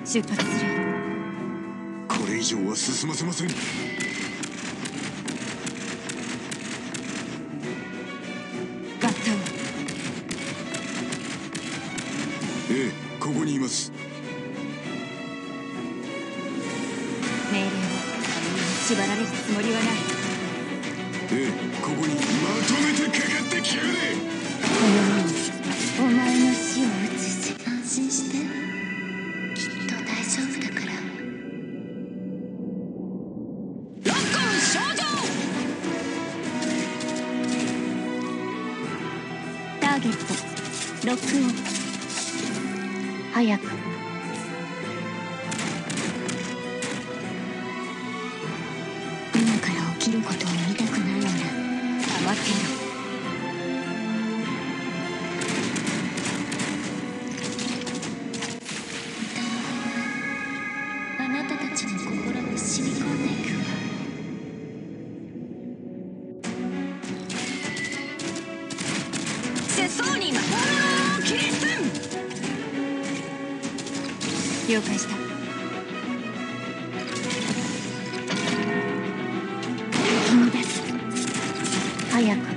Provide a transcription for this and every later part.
出発する。 これ以上は進ませません。 バッタン。 ええ、ここにいます。 命令を縛られるつもりはない。 ええ、ここにまとめてかかってきやがれ。 この世にお前の死を移し、 安心して、きっと大丈夫だから。 ロッコン少女。ターゲットロックオン。早く。今から起きることを見たくないなら黙っていろ。 あなたたちの心に染み込んでいくわ。 世相に魔法のキリストン。了解した。君です。早く。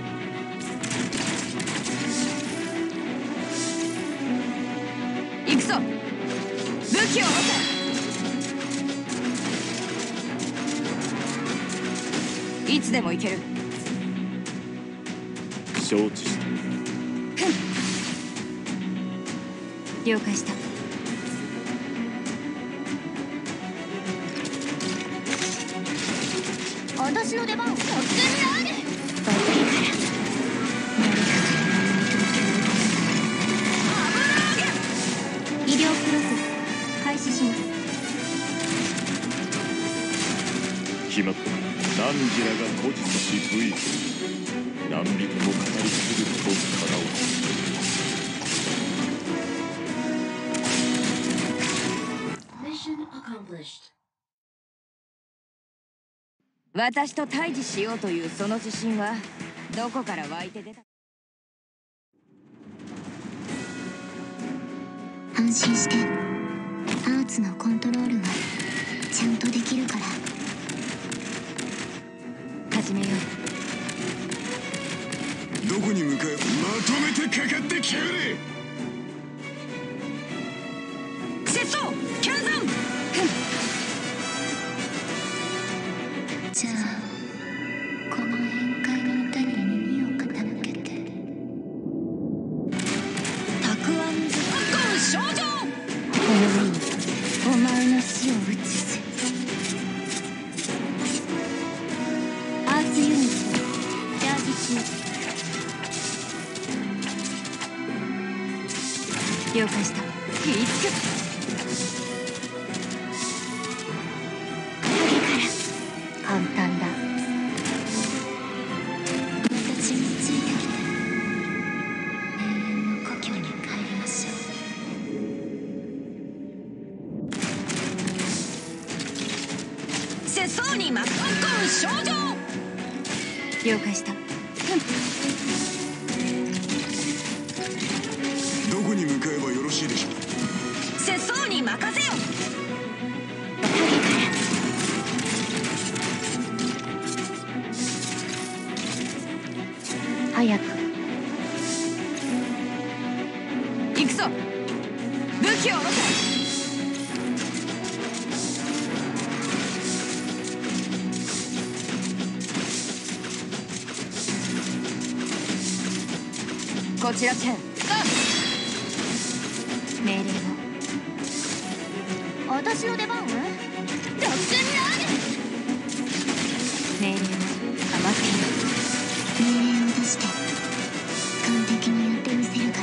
行くぞ。武器を下ろせ。いつでも行ける。 承知した。 了解した。私の出番を突然ラーメン。バッテリーから誰かが医療プロセス開始します。 決まった。汝らが故事し V 何人も語り継ぐことを叶おう。 私と対峙しようというその自信はどこから湧いて出た？ 安心して、アーツのコントロールはちゃんとできるから。 始めよう。 どこに向かえばまとめてかかってきやがれ。 節操剣山。 じゃあ、この宴会の歌に耳を傾けて。 たくあんずロッコン少女。この世にお前の死を移す。アーツユニットチャージ中。了解した。切りつく。簡単だ。 私についてきて、永遠の故郷に帰りましょう。世相に巻き込む少女。了解した。 どこに向かえばよろしいでしょう。 世相に任せよ。早く。行くぞ。武器を下ろせ。こちらチェン。命令を。私の出番は独占ラーメン。命令を黙っている。 命令を出して、完璧にやってみせるから。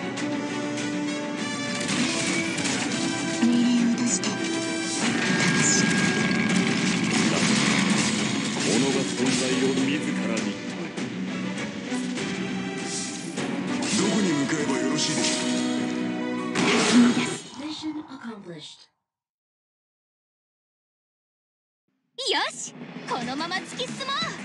命令を出して、正しい。 己が存在を自らに。 どこに向かえばよろしいでしょう。 君です。 よし、このまま突き進もう。